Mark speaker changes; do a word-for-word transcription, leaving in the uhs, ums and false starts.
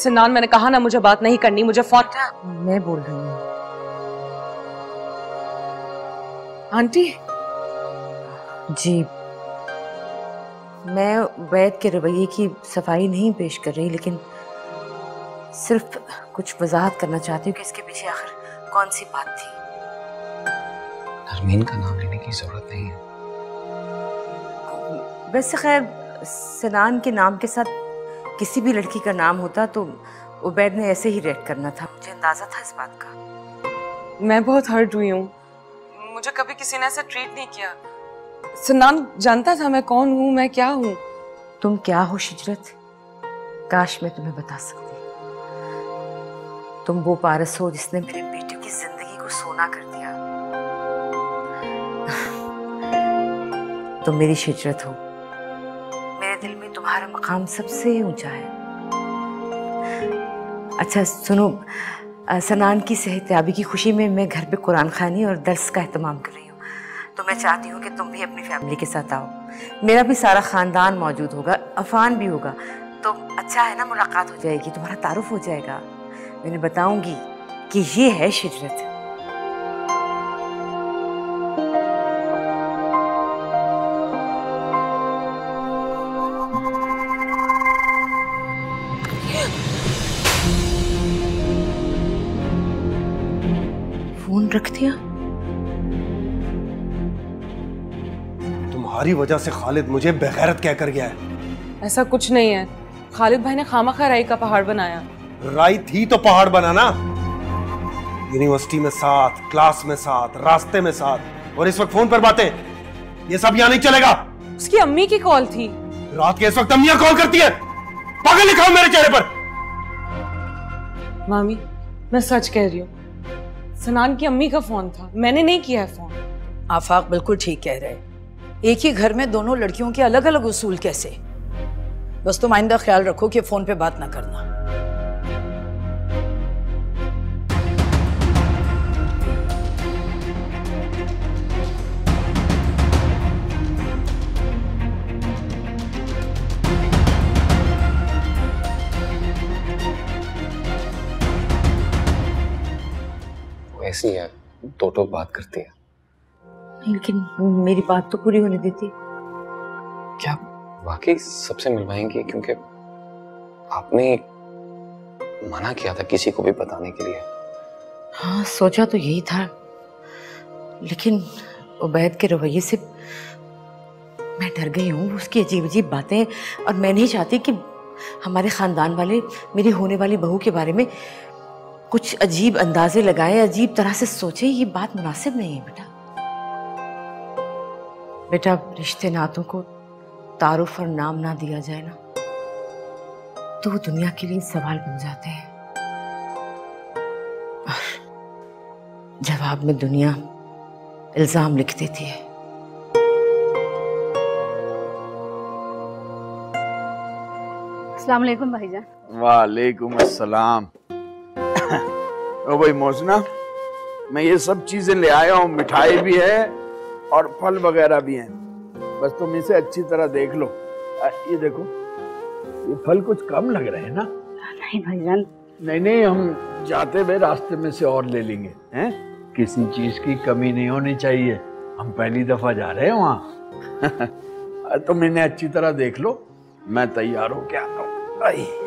Speaker 1: सिनान, मैंने कहा ना मुझे बात नहीं करनी, मुझे फोन। क्या
Speaker 2: मैं बोल रही हूँ
Speaker 1: आंटी?
Speaker 2: जी, मैं उबैद के रवैये की सफाई नहीं पेश कर रही, लेकिन सिर्फ कुछ वजाहत करना चाहती हूँ कि इसके पीछे आखिर कौन सी बात थी।
Speaker 3: नरमीन का नाम लेने की जरूरत नहीं है।
Speaker 2: वैसे खैर सिनान के नाम के साथ किसी भी लड़की का नाम होता तो उबैद ने ऐसे ही रिएक्ट करना था, मुझे अंदाजा था इस बात का।
Speaker 1: मैं बहुत हर्ट हुई हूँ, मुझे कभी किसी ने ऐसे ट्रीट नहीं किया। सिनान जानता था मैं कौन हूँ, मैं क्या हूँ।
Speaker 2: तुम क्या हो शिजरत? काश मैं तुम्हें बता सकती। तुम वो पारस हो जिसने मेरे बेटे की जिंदगी को सोना कर दिया। तुम मेरी शिजरत हो, मेरे दिल में तुम्हारा मकाम सबसे ऊंचा है। अच्छा सुनो, सनान की सेहतयाबी की खुशी में मैं घर पे कुरान खानी और दर्स का एहतमाम कर रही हूँ, तो मैं चाहती हूँ कि तुम भी अपनी फैमिली के साथ आओ। मेरा भी सारा खानदान मौजूद होगा, अफान भी होगा, तो अच्छा है ना, मुलाकात हो जाएगी, तुम्हारा तारुफ हो जाएगा। मैंने बताऊंगी कि ये है शिजरत। फोन रख दिया?
Speaker 4: तुम्हारी वजह से खालिद मुझे बेगैरत कहकर गया है।
Speaker 1: ऐसा कुछ नहीं है, खालिद भाई ने खामखा राई का पहाड़ बनाया।
Speaker 4: राई थी तो पहाड़ बनाना। यूनिवर्सिटी में साथ, क्लास में साथ, रास्ते में साथ, और इस वक्त फोन पर बातें, ये सब यहाँ नहीं चलेगा।
Speaker 1: उसकी अम्मी की कॉल थी।
Speaker 4: रात के इस वक्त अम्मियां कॉल करती है? पागल लिखा मेरे चेहरे पर।
Speaker 1: मामी मैं सच कह रही हूँ, सनान की अम्मी का फोन था, मैंने नहीं किया है फोन।
Speaker 5: आफाक बिल्कुल ठीक कह रहे, एक ही घर में दोनों लड़कियों के अलग अलग उसूल कैसे? बस तुम आइंदा ख्याल रखो कि फोन पे बात ना करना।
Speaker 3: ऐसी है, दो टोक बात करती है।
Speaker 2: लेकिन मेरी बात तो पूरी होने देती।
Speaker 3: क्या वाकई सबसे मिलवाएंगी? क्योंकि आपने मना किया था किसी को भी बताने के लिए।
Speaker 2: हाँ सोचा तो यही था, लेकिन उबैद के रवैये से मैं डर गई हूँ, उसकी अजीब अजीब बातें, और मैं नहीं चाहती कि हमारे खानदान वाले मेरी होने वाली बहू के बारे में कुछ अजीब अंदाजे लगाए, अजीब तरह से सोचे। ये बात मुनासिब नहीं है बेटा। बेटा रिश्ते नातों को तारुफ और नाम ना दिया जाए ना, तो वो दुनिया के लिए सवाल बन जाते हैं, और जवाब में दुनिया इल्जाम लिख देती है।
Speaker 6: अस्सलाम वालेकुम भाईजान।
Speaker 7: वालेकुम अस्सलाम। ओ भाई मोहसिना, मैं ये सब चीजें ले आया हूँ, मिठाई भी है और फल वगैरह भी हैं, बस तुम इसे अच्छी तरह देख लो। आ, ये देखो, ये फल कुछ कम लग रहे हैं ना?
Speaker 6: नहीं भाईजान।
Speaker 7: नहीं नहीं, हम जाते हुए रास्ते में से और ले लेंगे, हैं? किसी चीज की कमी नहीं होनी चाहिए, हम पहली दफा जा रहे हैं वहाँ। तुम इन्हें अच्छी तरह देख लो, मैं तैयार हो क्या आता हूँ।